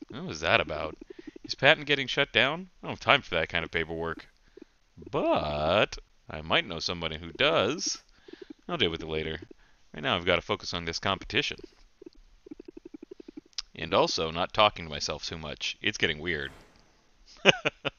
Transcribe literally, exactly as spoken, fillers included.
What was that about? Is patent getting shut down? I don't have time for that kind of paperwork. But I might know somebody who does. I'll deal with it later. Right now I've got to focus on this competition. And also not talking to myself too much. It's getting weird.